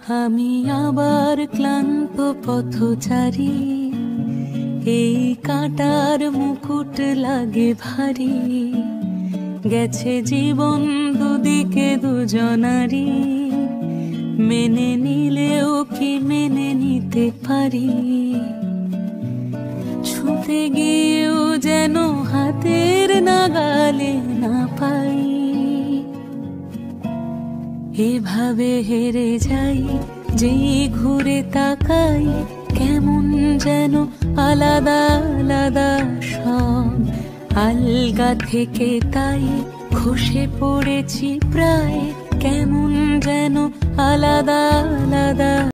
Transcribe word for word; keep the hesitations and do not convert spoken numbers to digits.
আমি আবার ক্লান্ত পথচারী, এই কাঁটার মুকুট লাগে ভারী। গেছে জীবন দুদিকে দুজনারি, মেনে নিলেও কি মেনে নিতে পারি? ছুঁতে গিয়েও যেন হাতের নাগালে না পাই। এভাবে হেরে যাই, যেই ঘুরে তাকাই, কেমন যেন আলাদা আলাদা সব। আলগা থেকে তাই খসে পড়েছি প্রায়, কেমন যেন আলাদা আলাদা।